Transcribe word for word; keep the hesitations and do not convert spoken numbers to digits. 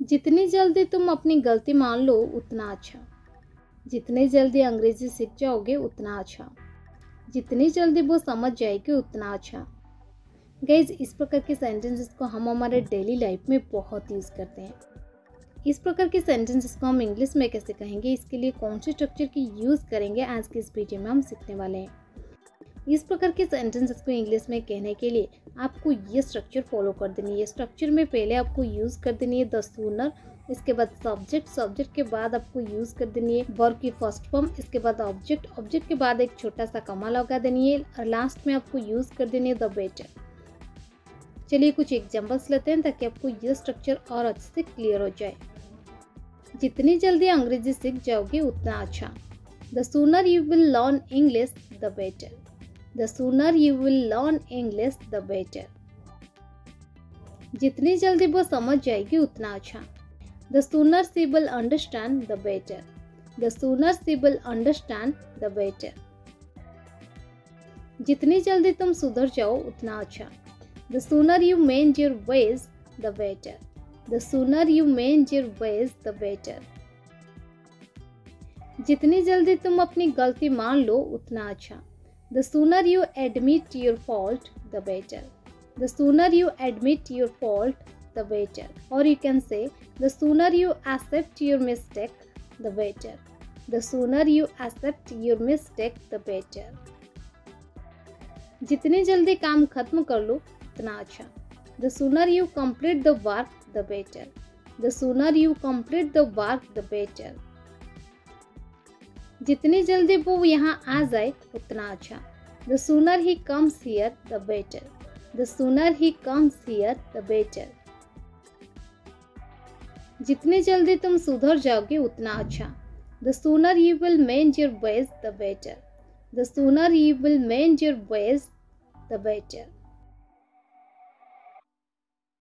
जितनी जल्दी तुम अपनी गलती मान लो उतना अच्छा। जितनी जल्दी अंग्रेजी सीख जाओगे उतना अच्छा। जितनी जल्दी वो समझ जाएगी उतना अच्छा। गाइज, इस प्रकार के सेंटेंसेस को हम हमारे डेली लाइफ में बहुत यूज़ करते हैं। इस प्रकार के सेंटेंसेस को हम इंग्लिश में कैसे कहेंगे, इसके लिए कौन से स्ट्रक्चर की यूज़ करेंगे, आज के इस वीडियो में हम सीखने वाले हैं। इस प्रकार के सेंटेंसेस को इंग्लिश में कहने के लिए आपको ये स्ट्रक्चर फॉलो कर देनी है। स्ट्रक्चर में पहले आपको यूज़ कर देनी है द सूनर, इसके बाद सब्जेक्ट, सब्जेक्ट के बाद आपको यूज़ कर देनी है वर्ब की फर्स्ट फॉर्म, इसके बाद ऑब्जेक्ट, ऑब्जेक्ट के बाद एक छोटा सा कमा लगा देनी है और लास्ट में आपको यूज़ कर देनी है द बेटर। चलिए कुछ एग्जाम्पल्स लेते हैं ताकि आपको ये स्ट्रक्चर और अच्छे से क्लियर हो जाए। जितनी जल्दी अंग्रेजी सीख जाओगे उतना अच्छा। The sooner you will learn English the better. The sooner you will learn English, the better. जितनी जल्दी वो समझ जाएगी उतना अच्छा। The sooner she will understand, the better. The sooner she will understand, the better. जितनी जल्दी तुम सुधर जाओ उतना अच्छा। The sooner you mend your ways, the better. The sooner you mend your ways, the better. जितनी जल्दी तुम अपनी गलती मान लो उतना अच्छा। The sooner you admit your fault, the better. The sooner you admit your fault, the better. Or you can say, the sooner you accept your mistake, the better. The sooner you accept your mistake, the better. जितनी जल्दी काम खत्म कर लो उतना अच्छा। The sooner you complete the work, the better. The sooner you complete the work, the better. जितनी जल्दी वो यहाँ आ जाए उतना अच्छा। The sooner he comes here, the better. The sooner he comes here, the better. जितनी जल्दी तुम सुधर जाओगे उतना अच्छा। The sooner you will mend your ways, the better. The sooner you will mend your ways, the better.